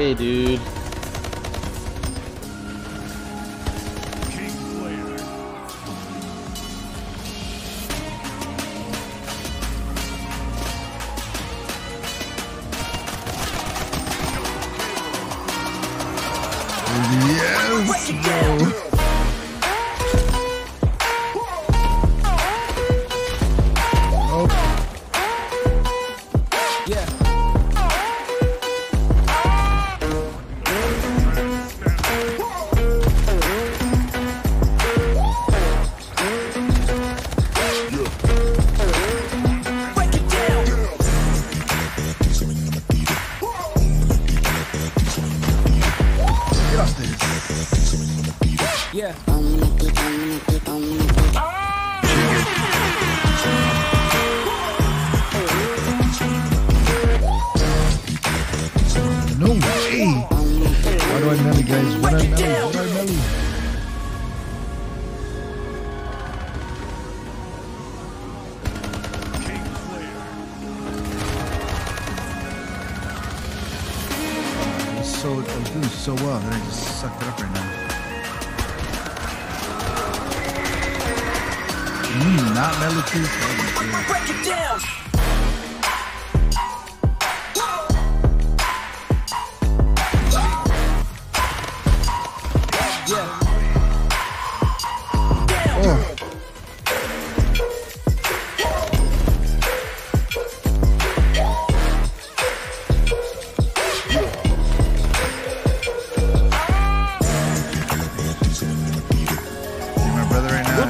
way, dude. Yes, bro. Yeah. No way. Why do I melee, guys? What I melee? What I melee? I was doing so well that I just sucked it up right now. Not melee too. Break it down. Yeah. Oh. My brother right now.